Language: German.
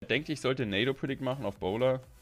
Denkt, ich sollte Nado Predict machen auf Bowler.